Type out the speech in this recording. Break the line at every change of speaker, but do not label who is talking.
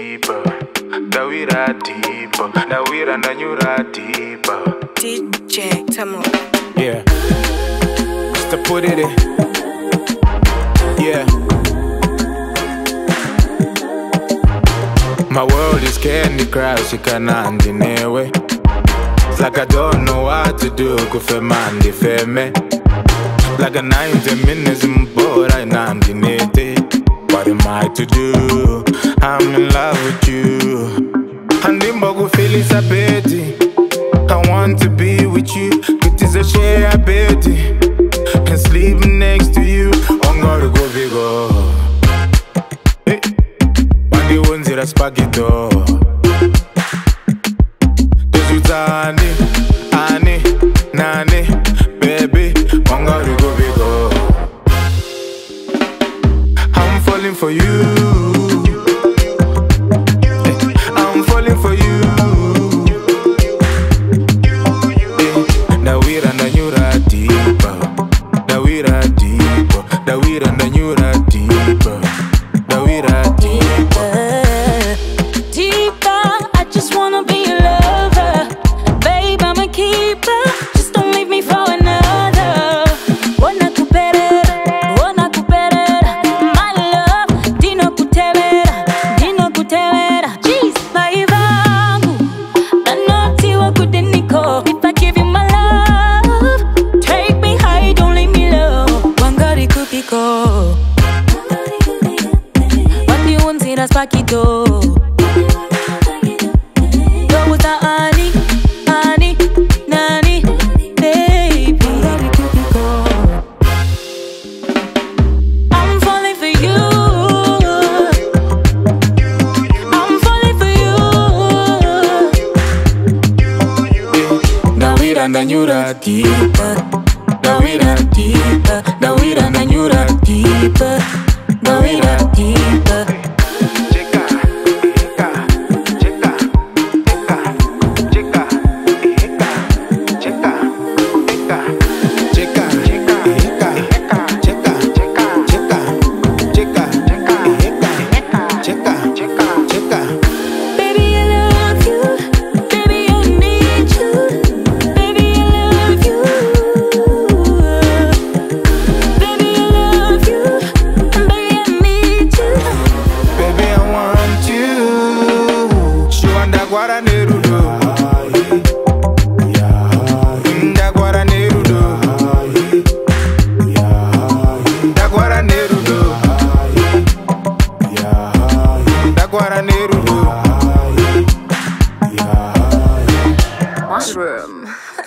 deeper. Dawira deeper. Dawira nanyura deeper.
DJ Tamo.
Yeah. Just to put it in. Yeah. My world is Candy Crush, ikanandi newe. It's like I don't know what to do, kufemandi feme. Like a 90 minutes mbora inandi nete. What am I to do? I'm in love with you. Handimbogu Felisabeti. I want to be with you. It is a share bedi. And sleep next to you. I'm gonna go bigger. Hey. One day one zero spaghetto. Tezutani, ani, nani, baby. I'm gonna go bigger. I'm falling for you. I'm falling for you. Dawira nanyura deeper. Dawira deeper. Dawira nanyura deeper. Dawira deeper.
Deeper, I just wanna be your lover. Babe, I'm a keeper. Just don't leave me for another. Wanna kuperera, wanna kuperera. My love, dino kutemera, dino kutemera. Jeez, my vangu, nanoti wa kudeniko. If I give you my love, take me high, don't leave me low. Wangari kupiko, wandi unzira spakito.
Nanyura deeper. Dawira deeper. Dawira nanyura deeper. Dawira deeper. Cheka, cheka, cheka, cheka, cheka, cheka, cheka, cheka, cheka, cheka, cheka, cheka, cheka.
Baby, I love you. Baby, I need you. Baby, I love you. Baby, I love you. And baby, I need you.
Baby, I want you. Shwanda gwara nerudo. Ndagwara nerudo. Ndagwara nerudo. Ndagwara nerudo.
Mushroom.